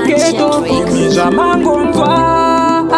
geto Mija mangomva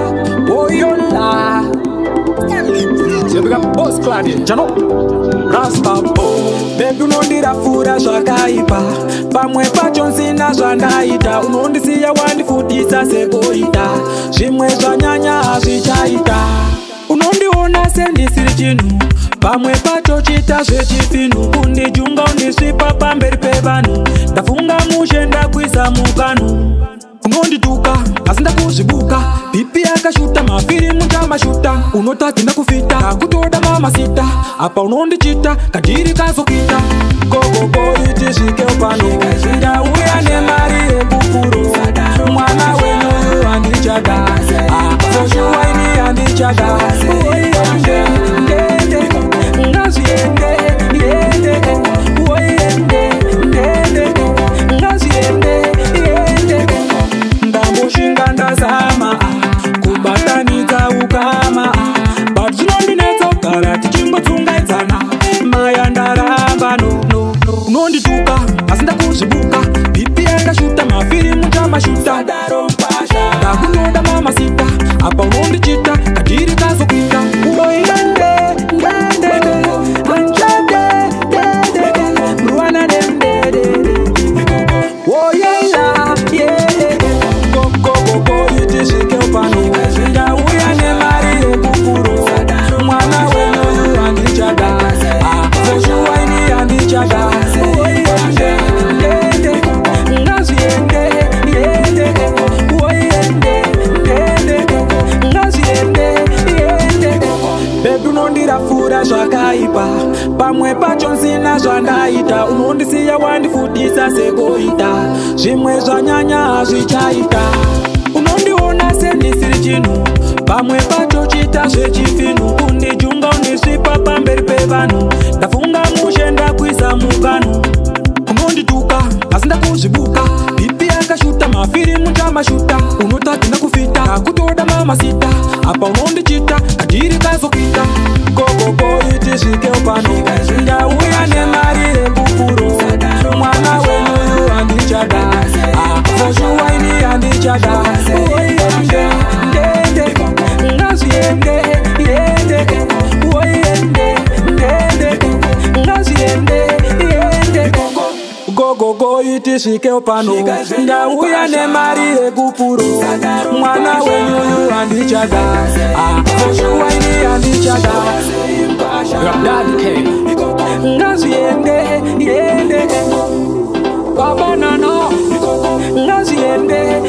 Oyola Sebega boss Claudia Jano Rasta Baby unondira fura zvakaipa Pamwe pacho nsina zvandaita Unondisiya wandifutisa segoita Zvimwe zvanyanya hazvichaita Unondiona sendisiri chinhu Pamwe pacho chita zvechipinhu Kundijunga undisvipa pamberi pevanhu Ndafunga mushe ndakwisa mukanhu Unondituka asi ndakuzvibuka Pipi akashuta mafiri mundamashuta Unotadzi ndakufita akutoda mamasita Apa unondichita kadhiri kazokuita Gogogo iti svike pano Ndauya nemari yekukuru Mwana wenyu handichada Foshuwaini handichada Ndamboshinga ndazama kubatanidza ukama But zvinondinetsa kugara tichingotsungayidzana Maya ndaramba no Unondituka asi ndakuzvibuka Pipi yakashuta mafiri mundamashuta Ndakunoda mamasita Apa unondichita kadhiri kazokuita Zvakaipa pamwe pacho nsina zvandaita Unondisiya wandifutisa segoita Zvimwe zvanyanya hazvichaita Unondiona sendisiri chinhu Pamwe pacho chita zvechipinhu Kundijunga undisvipa pamberi pevanhu Ndafunga mushe ndakwisa mukanhu Unondituka asi ndakuzvibuka Pipi akashuta mafiri mundamashuta Unotadzi ndakufita akutoda mamasita Apa unondichita kadhiri kazokuita Gogogo iti svike pano Ndauya nemari yekukuru Mwana wenyu handichada Foshuwaini handichada Gogogo iti svike pano Ndauya nemari yekukuru Mwana wenyu handichada Foshuwaini handichada Daddy K Ngaziende Baba Nano Ngaziende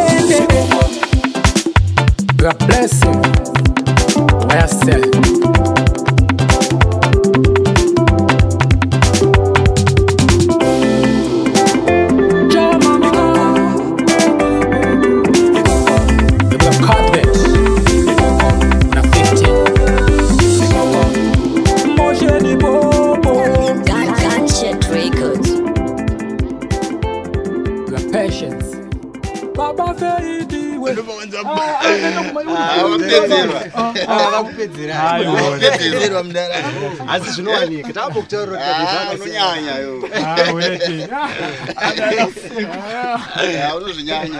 God bless you I say Patience. Baba Feidi we. Wakupedzera mdara. Asi zvinowanika. Taambokutaura kuti unonyanya yo. Waiting. Unozvinyanya.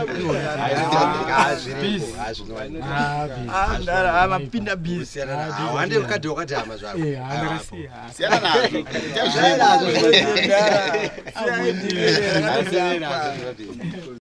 Ndara amapinda busy. Hande ukati wakati ama zvako. Siyana nazo. Siyana nazo.